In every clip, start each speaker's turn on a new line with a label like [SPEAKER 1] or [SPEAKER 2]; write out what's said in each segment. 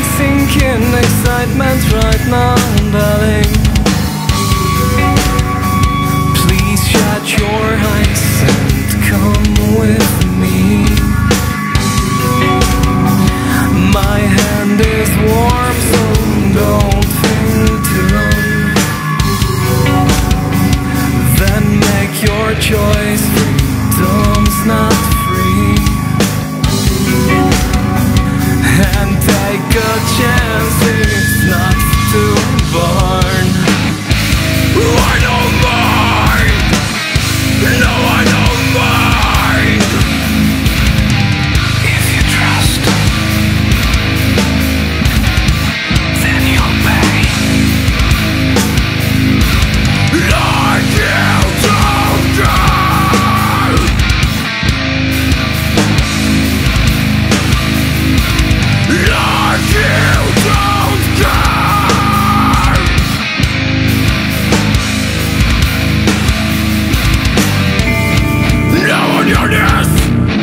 [SPEAKER 1] sinking excitement right now, darling. Please shut your eyes and come with me. My hand is warm, so don't think to run. Then make your choice, freedom's not free. And take a chance, it's not to burn. I don't mind, no I don't mind. If you trust, then you'll pay. Like you don't die. Like you don't die. Now on your knees.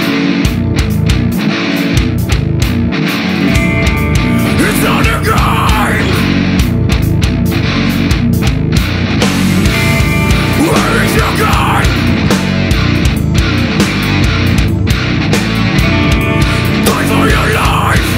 [SPEAKER 1] It's not a game. Where is your gun? Die for your life.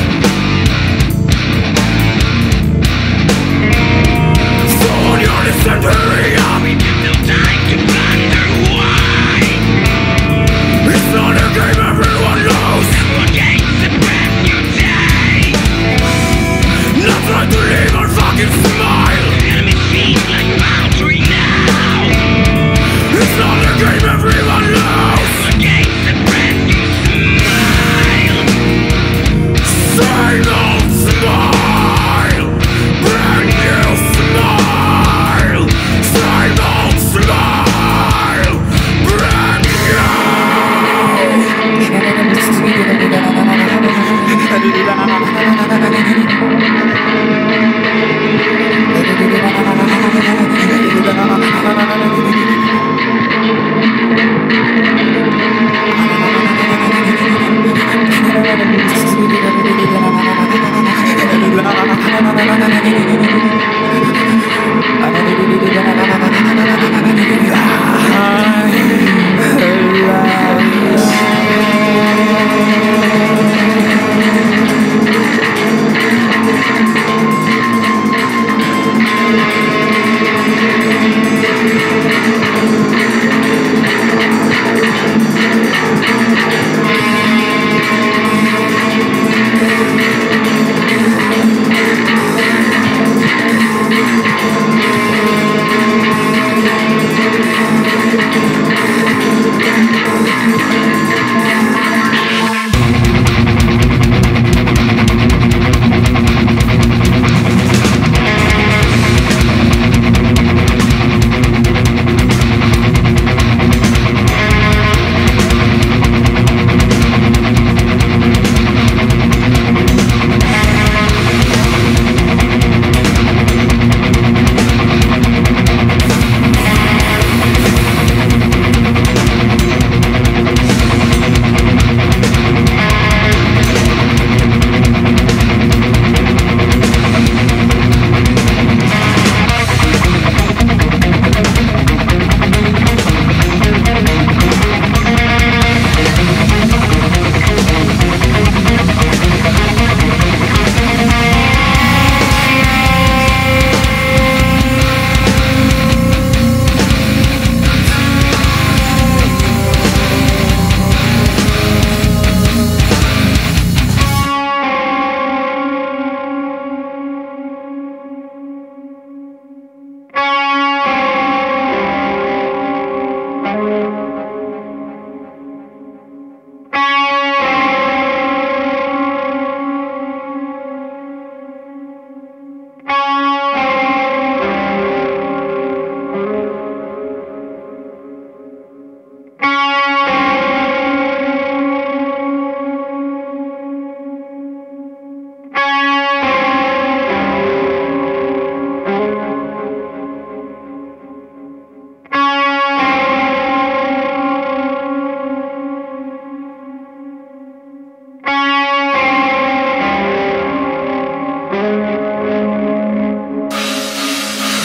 [SPEAKER 1] So on your century, I'll be given no time to wonder why. It's not a game everyone knows. Everyone gains a brand new day. Not trying to live or fucking smile. Enemy feet like boundary now. It's not a game everyone knows. Everyone gains a brand new smile. Same old smile. Brand new smile. Same old smile. Brand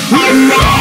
[SPEAKER 1] I'm